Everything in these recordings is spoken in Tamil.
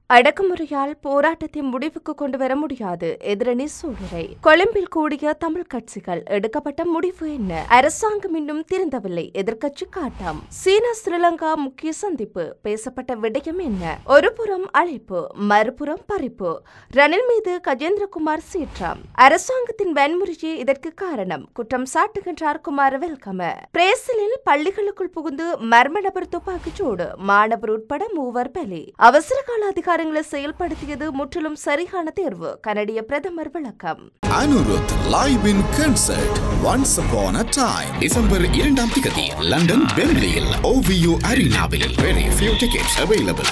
அடக்குமுறையால் போராட்டத்தை முடிவுக்கு கொண்டு வர முடியாது. எதிரணி சூளுரை. கொழும்பில் கூடிய தமிழ் கட்சிகள் எடுக்கப்பட்ட முடிவு என்ன? அரசாங்கம் இன்னும் திருந்தவில்லை. எதிர்க்கட்சி காட்டம். சீனா ஸ்ரீலங்கா முக்கிய சந்திப்பு. பேசப்பட்ட விடயம் என்ன? ஒருபுறம் அழைப்பு, மறுபுறம் பறிப்பு. ரணில் மீது கஜேந்திரகுமார் சீற்றம். அரசாங்கத்தின் வன்முறையே இதற்கு காரணம். குற்றம் சாட்டுகின்றார் குமார வெல்கம. பிரேசிலில் பள்ளிகளுக்குள் புகுந்து மர்ம நபர் துப்பாக்கிச்சூடு. மாணவர் உட்பட 3 பலி. அவசர கால அதிகாரங்களை செயல்படுத்தியது முற்றிலும் சரியான தேர்வு. கனடிய பிரதமர் விளக்கம். Anirudh live in concert once upon a time December 2ஆம் தேதி லண்டன் வெம்ப்லியில் OVO அரினாவில் very few tickets available.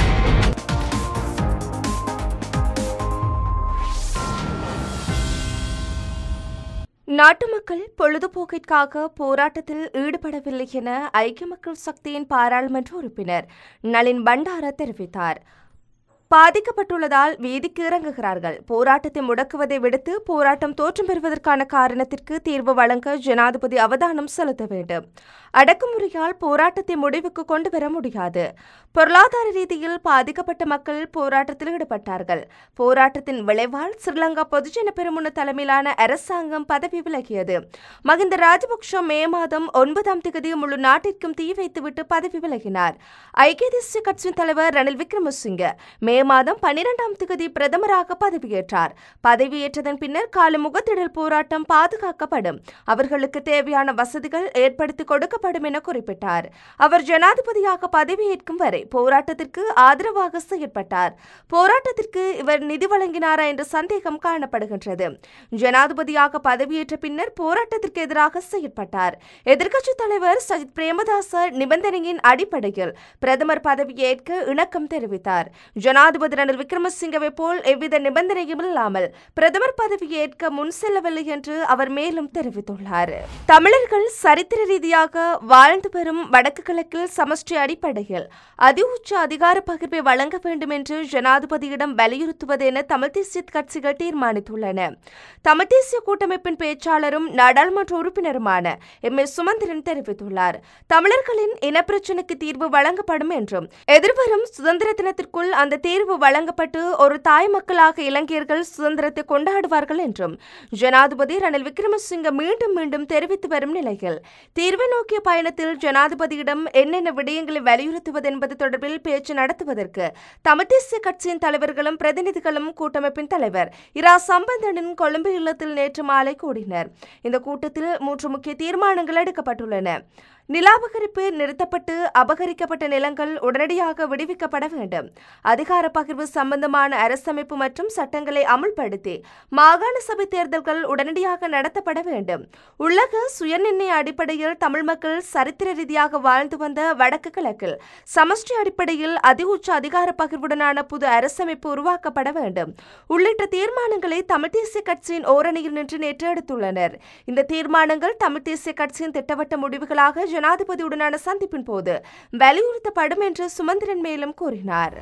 நாட்டு மக்கள் பொழுதுபோக்கிற்காக போராட்டத்தில் ஈடுபடவில்லை என ஐக்கிய மக்கள் சக்தியின் பாராளுமன்ற உறுப்பினர் நளின் பண்டார தெரிவித்தார். பாதிக்கப்பட்டுள்ளதால் வீதிக்கு இறங்குகிறார்கள். போராட்டத்தை முடக்குவதை விடுத்து போராட்டம் தோற்றம் பெறுவதற்கான காரணத்திற்கு தீர்வு வழங்க ஜனாதிபதி அவதானம் செலுத்த வேண்டும். அடக்குமுறையால் போராட்டத்தை முடிவுக்கு கொண்டு வர முடியாது. பொருளாதார ரீதியில் பாதிக்கப்பட்ட மக்கள் போராட்டத்தில் ஈடுபட்டார்கள். போராட்டத்தின் விளைவால் ஸ்ரீலங்கா பொதுஜன பெரமுன தலைமையிலான அரசாங்கம் பதவி விலகியது. மகிந்த ராஜபக்ஷ மே மாதம் 9ஆம் தேதி முழு நாட்டிற்கும் தீ வைத்துவிட்டு பதவி விலகினார். ஐக்கிய தேசிய கட்சியின் தலைவர் ரணில் விக்ரமசிங்க மே மாதம் 12ஆம் தேதி பிரதமராக பதவியேற்றார். பதவியேற்றதன் பின்னர் கால முகத்திடல் போராட்டம் பாதுகாக்கப்படும். அவர்களுக்கு தேவையான வசதிகள் ஏற்படுத்தி கொடுக்கப்படும் என குறிப்பிட்டார். அவர் ஜனாதிபதியாக பதவியேற்கும் வரை போராட்டத்திற்கு ஆதரவாக செயற்பட்டார். போராட்டத்திற்கு இவர் நிதி வழங்கினாரா என்ற சந்தேகம் காணப்படுகின்றது. ஜனாதிபதியாக பதவியேற்ற பின்னர் போராட்டத்திற்கு எதிராக செயற்பட்டார். எதிர்க்கட்சித் தலைவர் சஜித் பிரேமதாச நிபந்தனையின் அடிப்படையில் பிரதமர் பதவியேற்க இணக்கம் தெரிவித்தார். ஜனாதிபதி ரணில் விக்ரமசிங்கவை போல் எவ்வித நிபந்தனையும் இல்லாமல் பிரதமர் பதவியேற்க முன் செல்லவில்லை என்று அவர் மேலும் தெரிவித்துள்ளார். தமிழர்கள் சரித்திர ரீதியாக வாழ்ந்து வரும் வடக்கு கிழக்கில் சமஷ்டி அடிப்படையில் அதிஉச்ச அதிகார பகிர்வை வழங்க வேண்டும் என்று ஜனாதிபதியிடம் வலியுறுத்துவது என தமிழ் தேசிய கட்சிகள் தீர்மானித்துள்ளன. தமிழ் தேசிய கூட்டமைப்பின் பேச்சாளரும் நாடாளுமன்ற உறுப்பினருமான எம்.ஏ. சுமந்திரன் தெரிவித்துள்ளார். தமிழர்களின் இனப்பிரச்சினைக்கு தீர்வு வழங்கப்படும் என்றும் எதிர்வரும் சுதந்திர தினத்திற்குள் அந்த தீர்வு வழங்கப்பட்டு ஒரு தாய் மக்களாக இலங்கையர்கள் சுதந்திரத்தை கொண்டாடுவார்கள் என்றும் ஜனாதிபதி ரணில் விக்ரமசிங்க மீண்டும் மீண்டும் தெரிவித்து வரும் நிலையில் தீர்வை நோக்கிய பயணத்தில் ஜனாதிபதியிடம் என்னென்ன விடயங்களை வலியுறுத்துவது என்பது தொடர்பில் பேச்சு நடத்துவதற்கு தமிழ் தேசிய கட்சியின் தலைவர்களும் பிரதிநிதிகளும் கூட்டமைப்பின் தலைவர் இரா சம்பந்தனின் கொழும்பு இல்லத்தில் நேற்று மாலை கூடினர். இந்த கூட்டத்தில் 3 முக்கிய தீர்மானங்கள் எடுக்கப்பட்டுள்ளன. நிலாபகரிப்பு நிறுத்தப்பட்டு அபகரிக்கப்பட்ட நிலங்கள் உடனடியாக விடுவிக்கப்பட வேண்டும். அதிகார பகிர்வு சம்பந்தமான அரசமைப்பு மற்றும் சட்டங்களை அமுல்படுத்தி மாகாண சபை தேர்தல்கள் உடனடியாக நடத்தப்பட வேண்டும். உலக சுயநிர்ணய அடிப்படையில் தமிழ் மக்கள் சரித்திர ரீதியாக வாழ்ந்து வந்த வடக்கு கிழக்கில் சமஷ்டி அடிப்படையில் அதிஉச்ச அதிகார பகிர்வுடனான புது அரசமைப்பு உருவாக்கப்பட வேண்டும் உள்ளிட்ட தீர்மானங்களை தமிழ் தேசிய கட்சியின் ஓரணியில் நின்று நேற்று எடுத்துள்ளனர். இந்த தீர்மானங்கள் தமிழ் தேசிய கட்சியின் திட்டவட்ட முடிவுகளாக ஜனாதிபதியுடனான சந்திப்பின் போது வலியுறுத்தப்படும் என்று சுமந்திரன் மேலும் கூறினார்.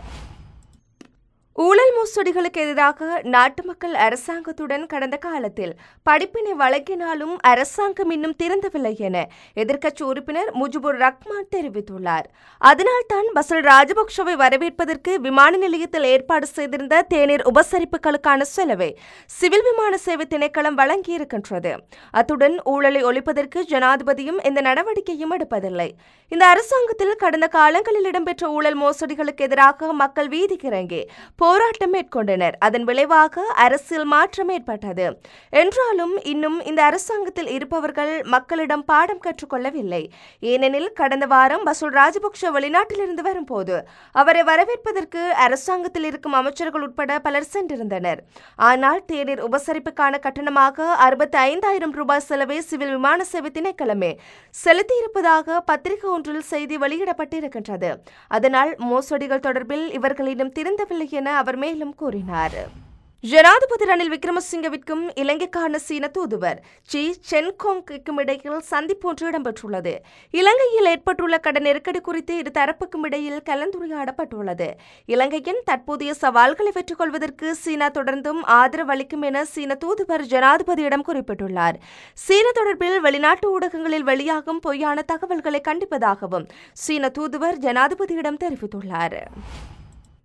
ஊழல் மோசடிகளுக்கு எதிராக நாட்டு மக்கள் அரசாங்கத்துடன் கடந்த காலத்தில் படிப்பினை வழங்கினாலும் அரசாங்கம் இன்னும் திறந்தவில்லை என எதிர்க்கட்சி உறுப்பினர் முஜிபுர் ரஹ்மான் தெரிவித்துள்ளார். அதனால்தான் பசில் ராஜபக்ஷவை வரவேற்பதற்கு விமான நிலையத்தில் ஏற்பாடு செய்திருந்த தேநீர் உபசரிப்புகளுக்கான செலவை சிவில் விமான சேவை திணைக்களம் வழங்கியிருக்கின்றது. அத்துடன் ஊழலை ஒழிப்பதற்கு ஜனாதிபதியும் எந்த நடவடிக்கையும் எடுப்பதில்லை. இந்த அரசாங்கத்தில் கடந்த காலங்களில் இடம்பெற்ற ஊழல் மோசடிகளுக்கு எதிராக மக்கள் வீதிக்கு இறங்கி போராட்டம் மேற்கொண்டனர். அதன் விளைவாக அரசியல் மாற்றம் ஏற்பட்டது. என்றாலும் இன்னும் இந்த அரசாங்கத்தில் இருப்பவர்கள் மக்களிடம் பாடம் கற்றுக்கொள்ளவில்லை. ஏனெனில் கடந்த வாரம் பசில் ராஜபக்ஷ வெளிநாட்டிலிருந்து வரும்போது அவரை வரவேற்பதற்கு அரசாங்கத்தில் இருக்கும் அமைச்சர்கள் உட்பட பலர் சென்றிருந்தனர். ஆனால் தேநீர் உபசரிப்புக்கான கட்டணமாக 65,000 ரூபாய் செலவை சிவில் விமான சேவை திணைக்களமே செலுத்தியிருப்பதாக பத்திரிகை ஒன்றில் செய்தி வெளியிடப்பட்டிருக்கின்றது. அதனால் மோசடிகள் தொடர்பில் இவர்களிடம் திருந்தவில்லை என அவர் மேலும் கூறினார். ஜனாதிபதி ரணில் விக்ரமசிங்கவிற்கும் இலங்கைக்கான சீன தூதுவர் சி சென்கோங்கிற்கும் இடையில் சந்திப்பு ஒன்று இடம்பெற்றுள்ளது. இலங்கையில் ஏற்பட்டுள்ள கடன் நெருக்கடி குறித்து இரு தரப்புக்கும் இடையில் கலந்துரையாடப்பட்டுள்ளது. இலங்கையின் தற்போதைய சவால்களை வெற்றிக் கொள்வதற்கு சீனா தொடர்ந்தும் ஆதரவு அளிக்கும் என சீன தூதுவர் ஜனாதிபதியிடம் குறிப்பிட்டுள்ளார். சீன தொடர்பில் வெளிநாட்டு ஊடகங்களில் வெளியாகும் பொய்யான தகவல்களை கண்டிப்பதாகவும் சீன தூதுவர் ஜனாதிபதியிடம் தெரிவித்துள்ளார்.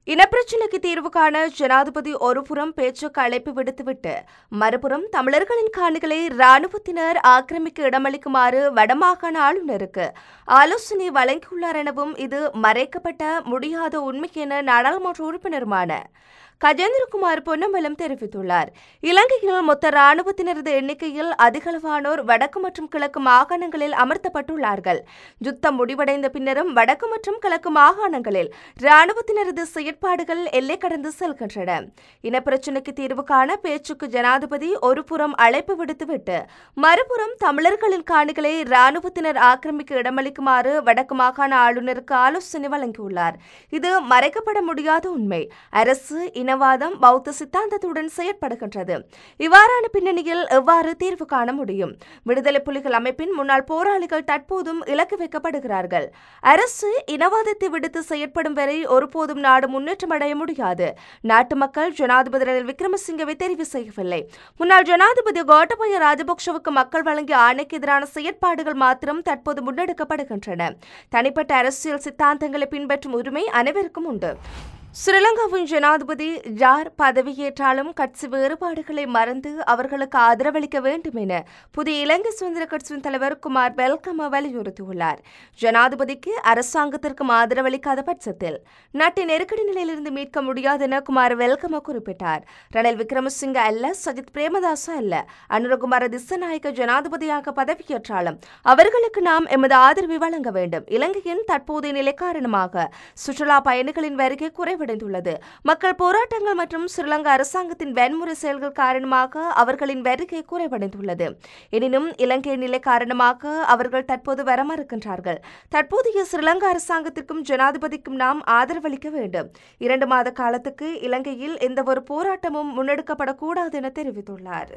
இனப்பிரச்சினைக்கு தீர்வு காண ஜனாதிபதி ஒருபுறம் பேச்சுக்கு அழைப்பு விடுத்துவிட்டு மறுபுறம் தமிழர்களின் காணிகளை இராணுவத்தினர் ஆக்கிரமிக்க இடமளிக்குமாறு வடமாகாண ஆளுநருக்கு ஆலோசனை வழங்கியுள்ளார் எனவும் இது மறைக்கப்பட்ட முடியாத உண்மை என நாடாளுமன்ற உறுப்பினருமான கஜேந்திரகுமார் பொன்னம்பலம் தெரிவித்துள்ளார். இலங்கையில் மொத்த இராணுவத்தினரது எண்ணிக்கையில் அதிகளவானோர் வடக்கு மற்றும் கிழக்கு மாகாணங்களில் அமர்த்தப்பட்டுள்ளார்கள். யுத்தம் முடிவடைந்த பின்னரும் வடக்கு மற்றும் கிழக்கு மாகாணங்களில் இராணுவத்தினரது செயற்பாடுகள் எல்லை கடந்து செல்கின்றன. இனப்பிரச்சினைக்கு தீர்வு காண பேச்சுக்கு ஜனாதிபதி ஒருபுறம் அழைப்பு விடுத்துவிட்டு மறுபுறம் தமிழர்களின் காணிகளை இராணுவத்தினர் ஆக்கிரமிக்க இடமளிக்குமாறு வடக்கு மாகாண ஆளுநருக்கு ஆலோசனை வழங்கியுள்ளார். இது மறைக்கப்பட முடியாத உண்மை. அரசு இனவாதம் பௌத்த சித்தாந்தத்துடன் செயற்படுகின்றது. இவ்வாறான பின்னணியில் எவ்வாறு தீர்வு காண முடியும்? விடுதலை புலிகள் அமைப்பின் முன்னாள் போராளிகள் தற்போதும் இலக்கு வைக்கப்படுகிறார்கள். அரசு இனவாதத்தை விடுத்து செயற்படும் வரை ஒருபோதும் நாடு முன்னேற்றம் அடைய முடியாது. நாட்டு மக்கள் ஜனாதிபதி ரணில் விக்ரமசிங்கவை தெரிவு செய்யவில்லை. முன்னாள் ஜனாதிபதி கோட்டபய ராஜபக்ஷவுக்கு மக்கள் வழங்கிய ஆணைக்கு எதிரான செயற்பாடுகள் மாத்திரம் தற்போது முன்னெடுக்கப்படுகின்றன. தனிப்பட்ட அரசியல் சித்தாந்தங்களை பின்பற்றும் உரிமை அனைவருக்கும் உண்டு. ஸ்ரீலங்காவின் ஜனாதிபதி யார் பதவியேற்றாலும் கட்சி வேறுபாடுகளை மறந்து அவர்களுக்கு ஆதரவளிக்க வேண்டும் என புதிய இலங்கை சுதந்திர கட்சியின் தலைவர் குமார் வெல்கம வலியுறுத்தியுள்ளார். ஜனாதிபதிக்கு அரசாங்கத்திற்கும் ஆதரவளிக்காத பட்சத்தில் நாட்டை நெருக்கடி நிலையிலிருந்து மீட்க முடியாது என குமார் வெல்கம குறிப்பிட்டார். ரணில் விக்ரமசிங்க அல்ல, சஜித் பிரேமதாச அல்ல, அனுரகுமார திஸ்ஸநாயக்க ஜனாதிபதியாக பதவியேற்றாலும் அவர்களுக்கு நாம் எமது ஆதரவை வழங்க வேண்டும். இலங்கையின் தற்போதைய நிலை காரணமாக சுற்றுலா பயணிகளின் வருகை குறைவு மக்கள் போராட்டங்கள் மற்றும் ஸ்ரீலங்கா அரசாங்கத்தின் வன்முறை செயல்கள் காரணமாக அவர்களின் வருகை குறைவடைந்துள்ளது. எனினும் இலங்கை நிலை காரணமாக அவர்கள் தற்போது வர மறுக்கின்றார்கள். தற்போதைய ஸ்ரீலங்கா அரசாங்கத்திற்கும் ஜனாதிபதிக்கும் நாம் ஆதரவளிக்க வேண்டும். 2 மாத காலத்துக்கு இலங்கையில் எந்தவொரு போராட்டமும் முன்னெடுக்கப்படக்கூடாது என தெரிவித்துள்ளார்.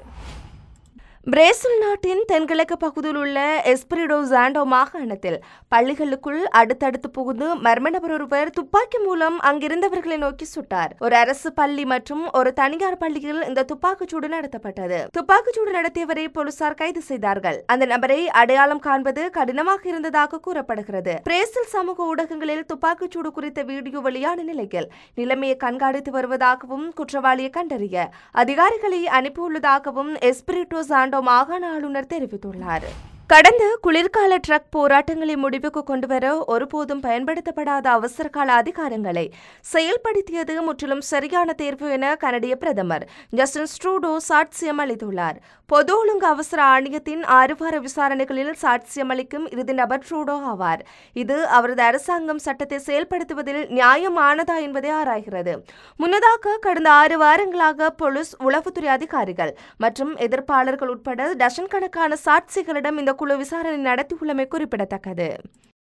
பிரேசில் நாட்டின் தென்கிழக்கு பகுதியில் உள்ள எஸ்பிரிடோ சாண்டோ மாகாணத்தில் பள்ளிகளுக்குள் அடுத்தடுத்து புகுந்து மர்ம நபர் ஒருவர் துப்பாக்கி மூலம் அங்கிருந்தவர்களை நோக்கி சுட்டார். ஒரு அரசு பள்ளி மற்றும் ஒரு தனியார் பள்ளியில் இந்த துப்பாக்கிச்சூடு நடத்தப்பட்டது. துப்பாக்கிச்சூடு நடத்தியவரை போலீசார் கைது செய்தார்கள். அந்த நபரை அடையாளம் காண்பது கடினமாக இருந்ததாக கூறப்படுகிறது. பிரேசில் சமூக ஊடகங்களில் துப்பாக்கிச்சூடு குறித்த வீடியோ வெளியான நிலையில் நிலைமையை கண்காணித்து வருவதாகவும் குற்றவாளியை கண்டறிய அதிகாரிகளை அனுப்பியுள்ளதாகவும் எஸ்பிரிட்டோ சாண்டோ மாகாண ஆளுநர் தெரிவித்துள்ளார். கடந்த குளிர்கால ட்ரக் போராட்டங்களை முடிவுக்கு கொண்டுவர ஒருபோதும் பயன்படுத்தப்படாத அவசரகால அதிகாரங்களை செயல்படுத்தியது முற்றிலும் சரியான தேர்வு என கனடிய பிரதமர் ஜஸ்டின் ட்ரூடோ சாட்சியம் அளித்துள்ளார். பொது ஒழுங்கு அவசர ஆணையத்தின் 6 வார விசாரணைகளில் சாட்சியம் அளிக்கும் இறுதி நபர் ட்ரூடோ ஆவார். இது அவரது அரசாங்கம் சட்டத்தை செயல்படுத்துவதில் நியாயமானதா என்பதை ஆராய்கிறது. முன்னதாக கடந்த 6 வாரங்களாக போலீஸ், உளவுத்துறை அதிகாரிகள் மற்றும் எதிர்ப்பாளர்கள் உட்பட டசன் கணக்கான சாட்சிகளிடம் இந்த குழு விசாரணை நடத்தியுள்ளமை குறிப்பிடத்தக்கது.